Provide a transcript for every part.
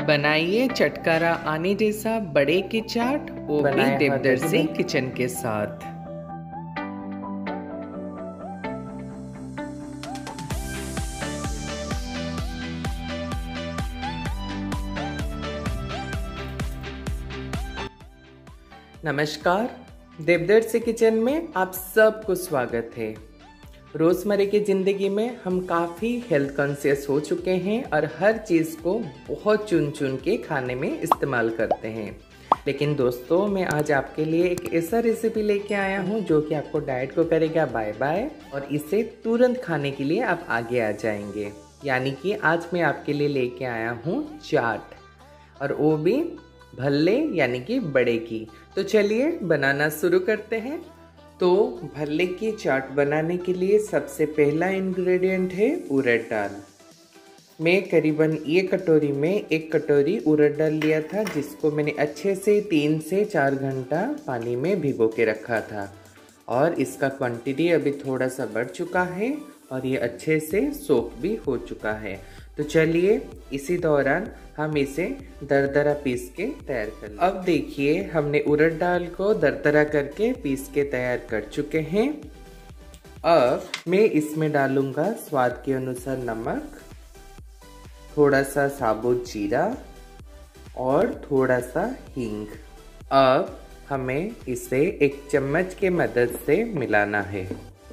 बनाइए चटकारा आने जैसा बड़े के चाट, वो भी देवदर्शी किचन के साथ। नमस्कार, देवदर्शी किचन में आप सबको स्वागत है। रोज़मर्रा की ज़िंदगी में हम काफ़ी हेल्थ कॉन्शियस हो चुके हैं और हर चीज़ को बहुत चुन चुन के खाने में इस्तेमाल करते हैं। लेकिन दोस्तों, मैं आज आपके लिए एक ऐसा रेसिपी लेके आया हूँ जो कि आपको डाइट को करेगा बाय बाय और इसे तुरंत खाने के लिए आप आगे आ जाएंगे। यानी कि आज मैं आपके लिए लेके आया हूँ चाट, और वो भी भल्ले यानी कि बड़े की। तो चलिए बनाना शुरू करते हैं। तो भल्ले की चाट बनाने के लिए सबसे पहला इंग्रेडिएंट है उड़द दाल। मैं करीबन ये कटोरी में 1 कटोरी उड़द दाल लिया था, जिसको मैंने अच्छे से 3 से 4 घंटा पानी में भिगो के रखा था। और इसका क्वांटिटी अभी थोड़ा सा बढ़ चुका है और ये अच्छे से सोक भी हो चुका है। तो चलिए इसी दौरान हम इसे दरदरा पीस के तैयार कर लें। अब देखिए, हमने उड़द दाल को दरदरा करके पीस के तैयार कर चुके हैं। अब मैं इसमें डालूंगा स्वाद के अनुसार नमक, थोड़ा सा साबुत जीरा और थोड़ा सा हींग। अब हमें इसे 1 चम्मच के मदद से मिलाना है।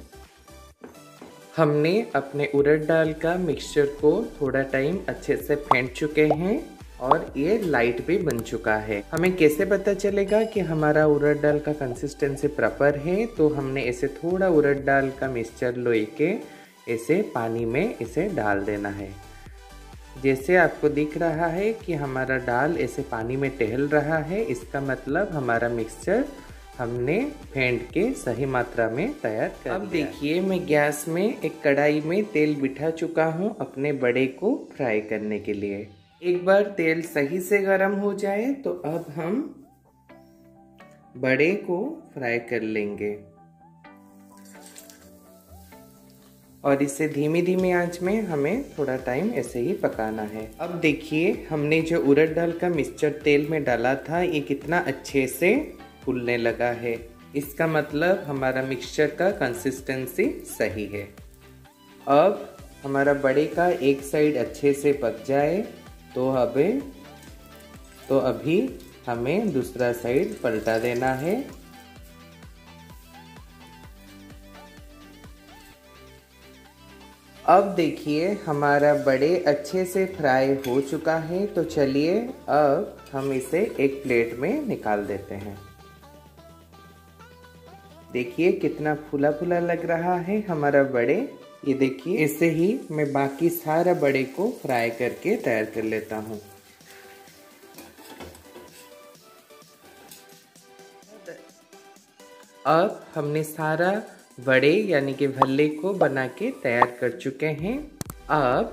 हमने अपने उड़द दाल का मिक्सचर को थोड़ा टाइम अच्छे से फेंट चुके हैं और ये लाइट भी बन चुका है। हमें कैसे पता चलेगा कि हमारा उड़द दाल का कंसिस्टेंसी प्रॉपर है? तो हमने ऐसे थोड़ा उड़द दाल का मिक्सचर लेके ऐसे पानी में इसे डाल देना है। जैसे आपको दिख रहा है कि हमारा दाल ऐसे पानी में टहल रहा है, इसका मतलब हमारा मिक्सचर हमने फेंट के सही मात्रा में तैयार कर लिया। अब देखिए, मैं गैस में एक कढ़ाई में तेल बिठा चुका हूँ अपने बड़े को फ्राई करने के लिए। एक बार तेल सही से गर्म हो जाए तो अब हम बड़े को फ्राई कर लेंगे और इसे धीमी धीमी आंच में हमें थोड़ा टाइम ऐसे ही पकाना है। अब देखिए, हमने जो उड़द दाल का मिक्सचर तेल में डाला था, ये कितना अच्छे से फूलने लगा है। इसका मतलब हमारा मिक्सचर का कंसिस्टेंसी सही है। अब हमारा बड़े का एक साइड अच्छे से पक जाए तो अभी हमें दूसरा साइड पलटा देना है। अब देखिए, हमारा बड़े अच्छे से फ्राई हो चुका है। तो चलिए अब हम इसे एक प्लेट में निकाल देते हैं। देखिए कितना फूला फूला लग रहा है हमारा बड़े। ये देखिए, ऐसे ही मैं बाकी सारा बड़े को फ्राई करके तैयार कर लेता हूँ। अब हमने सारा बड़े यानी कि भल्ले को बना के तैयार कर चुके हैं। अब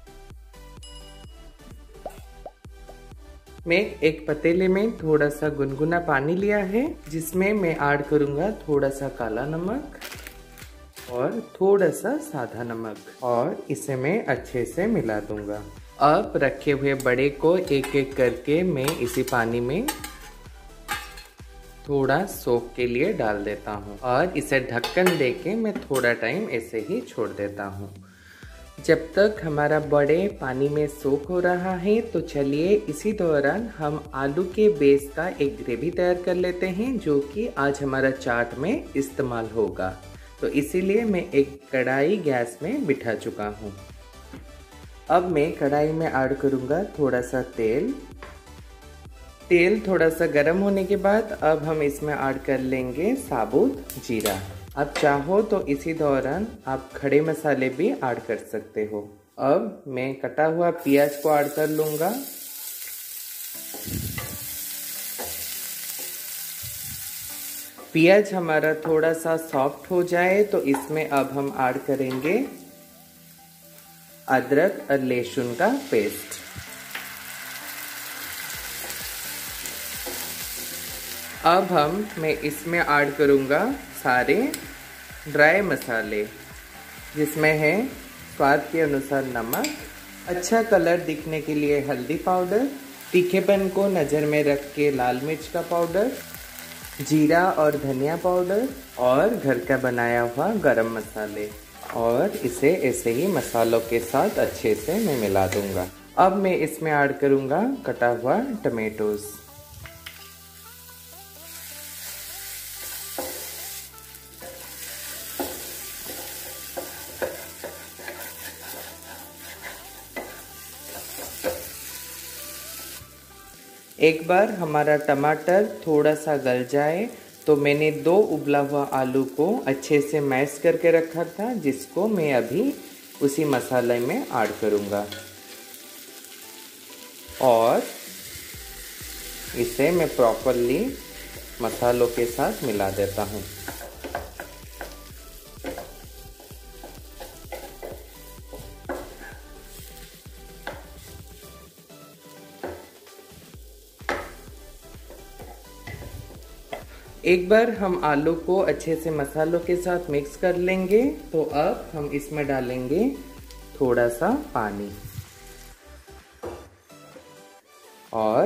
मैं एक पतीले में थोड़ा सा गुनगुना पानी लिया है, जिसमें मैं ऐड करूंगा थोड़ा सा काला नमक और थोड़ा सा सादा नमक, और इसे मैं अच्छे से मिला दूंगा। अब रखे हुए बड़े को एक एक करके मैं इसी पानी में थोड़ा सोक के लिए डाल देता हूँ और इसे ढक्कन देके मैं थोड़ा टाइम ऐसे ही छोड़ देता हूँ जब तक हमारा बड़े पानी में सोक हो रहा है। तो चलिए इसी दौरान हम आलू के बेस का एक ग्रेवी तैयार कर लेते हैं, जो कि आज हमारा चाट में इस्तेमाल होगा। तो इसीलिए मैं एक कढ़ाई गैस में बिठा चुका हूँ। अब मैं कढ़ाई में ऐड करूँगा थोड़ा सा तेल। तेल थोड़ा सा गर्म होने के बाद अब हम इसमें ऐड कर लेंगे साबुत जीरा। आप चाहो तो इसी दौरान आप खड़े मसाले भी ऐड कर सकते हो। अब मैं कटा हुआ प्याज को ऐड कर लूँगा। प्याज हमारा थोड़ा सा सॉफ्ट हो जाए तो इसमें अब हम ऐड करेंगे अदरक और लहसुन का पेस्ट। अब मैं इसमें ऐड करूँगा सारे ड्राई मसाले, जिसमें है स्वाद के अनुसार नमक, अच्छा कलर दिखने के लिए हल्दी पाउडर, तीखेपन को नज़र में रख के लाल मिर्च का पाउडर, जीरा और धनिया पाउडर और घर का बनाया हुआ गरम मसाले, और इसे ऐसे ही मसालों के साथ अच्छे से मैं मिला दूंगा। अब मैं इसमें ऐड करूंगा कटा हुआ टमेटोज़। एक बार हमारा टमाटर थोड़ा सा गल जाए तो मैंने 2 उबला हुआ आलू को अच्छे से मैश करके रखा था, जिसको मैं अभी उसी मसाले में ऐड करूँगा और इसे मैं प्रॉपरली मसालों के साथ मिला देता हूँ। एक बार हम आलू को अच्छे से मसालों के साथ मिक्स कर लेंगे तो अब हम इसमें डालेंगे थोड़ा सा पानी और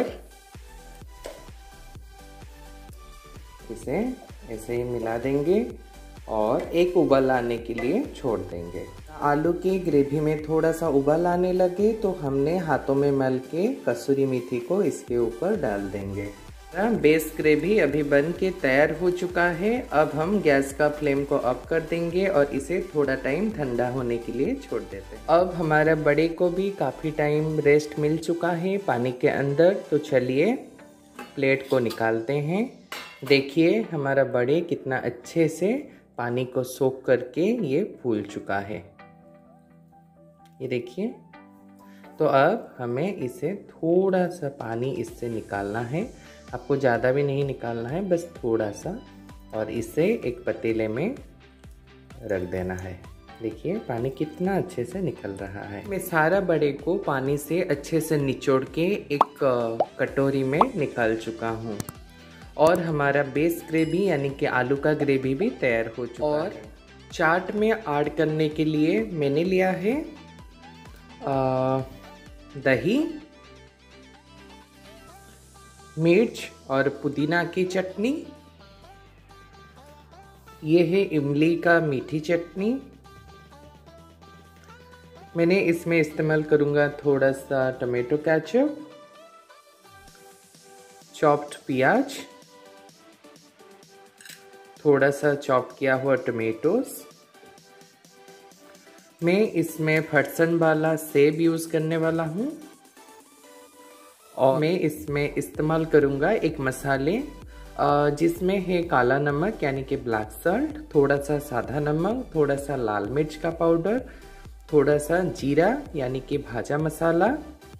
इसे ऐसे ही मिला देंगे और एक उबाल आने के लिए छोड़ देंगे। आलू की ग्रेवी में थोड़ा सा उबाल आने लगे तो हमने हाथों में मल के कसूरी मेथी को इसके ऊपर डाल देंगे। बेस ग्रेवी अभी बन के तैयार हो चुका है। अब हम गैस का फ्लेम को अप कर देंगे और इसे थोड़ा टाइम ठंडा होने के लिए छोड़ देते हैं। अब हमारा बड़े को भी काफ़ी टाइम रेस्ट मिल चुका है पानी के अंदर, तो चलिए प्लेट को निकालते हैं। देखिए हमारा बड़े कितना अच्छे से पानी को सोख करके ये फूल चुका है, ये देखिए। तो अब हमें इसे थोड़ा सा पानी इससे निकालना है, आपको ज़्यादा भी नहीं निकालना है, बस थोड़ा सा, और इसे एक पतीले में रख देना है। देखिए पानी कितना अच्छे से निकल रहा है। मैं सारा बड़े को पानी से अच्छे से निचोड़ के एक कटोरी में निकाल चुका हूँ और हमारा बेस ग्रेवी यानी कि आलू का ग्रेवी भी तैयार हो चुका है। और चाट में ऐड करने के लिए मैंने लिया है दही, मिर्च और पुदीना की चटनी, ये है इमली का मीठी चटनी। मैंने इसमें इस्तेमाल करूंगा थोड़ा सा टमाटो केचप, चॉप्ड प्याज, थोड़ा सा चॉप किया हुआ टमेटोज। मैं इसमें फटसन वाला सेब यूज़ करने वाला हूँ और मैं इसमें इस्तेमाल करूँगा एक मसाले जिसमें है काला नमक यानी कि ब्लैक सॉल्ट, थोड़ा सा सादा नमक, थोड़ा सा लाल मिर्च का पाउडर, थोड़ा सा जीरा यानी कि भाजा मसाला।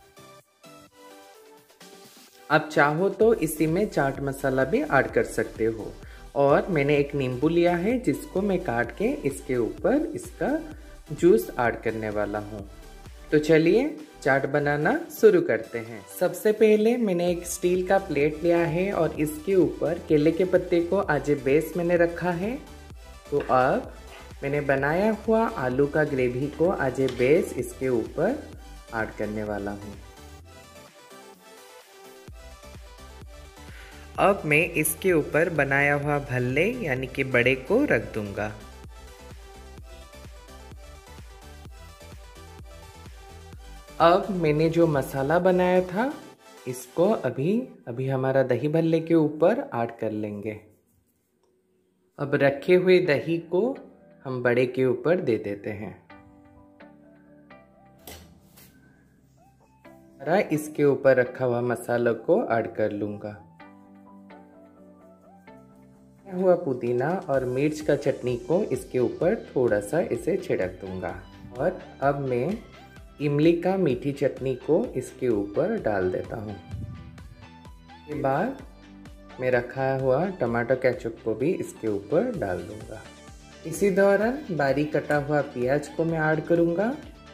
आप चाहो तो इसी में चाट मसाला भी ऐड कर सकते हो। और मैंने एक नींबू लिया है जिसको मैं काट के इसके ऊपर इसका जूस ऐड करने वाला हूँ। तो चलिए चाट बनाना शुरू करते हैं। सबसे पहले मैंने एक स्टील का प्लेट लिया है और इसके ऊपर केले के पत्ते को आज बेस मैंने रखा है। तो अब मैंने बनाया हुआ आलू का ग्रेवी को आज बेस इसके ऊपर ऐड करने वाला हूँ। अब मैं इसके ऊपर बनाया हुआ भल्ले यानी कि बड़े को रख दूंगा। अब मैंने जो मसाला बनाया था इसको अभी हमारा दही भल्ले के ऊपर ऐड कर लेंगे। अब रखे हुए दही को हम बड़े के ऊपर दे देते हैं। इसके ऊपर रखा हुआ मसाला को ऐड कर लूंगा। हुआ पुदीना और मिर्च का चटनी को इसके ऊपर थोड़ा सा इसे छिड़क दूंगा और अब मैं इमली का मीठी चटनी को इसके ऊपर डाल देता हूँ। इसके बाद मैं रखा हुआ टमाटो केचप को भी इसके ऊपर डाल दूंगा। इसी दौरान बारीक कटा हुआ प्याज को मैं ऐड करूँगा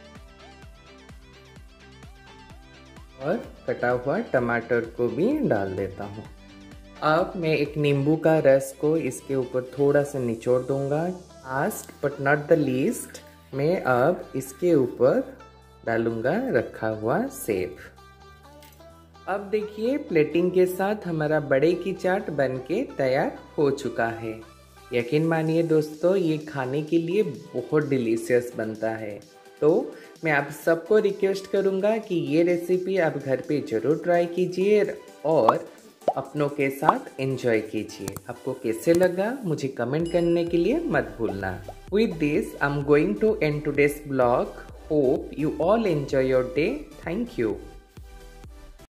और कटा हुआ टमाटर को भी डाल देता हूँ। अब मैं एक नींबू का रस को इसके ऊपर थोड़ा सा निचोड़ दूंगा। Last but not the least, मैं अब इसके ऊपर डालूंगा रखा हुआ सेव। अब देखिए प्लेटिंग के साथ हमारा बड़े की चाट बनके तैयार हो चुका है। यकीन मानिए दोस्तों, ये खाने के लिए बहुत डिलीशियस बनता है। तो मैं आप सबको रिक्वेस्ट करूँगा कि ये रेसिपी आप घर पे ज़रूर ट्राई कीजिए और अपनों के साथ एंजॉय कीजिए। आपको कैसे लगा मुझे कमेंट करने के लिए मत भूलना। With this I am going to end today's blog. Hope you all enjoy your day. Thank you.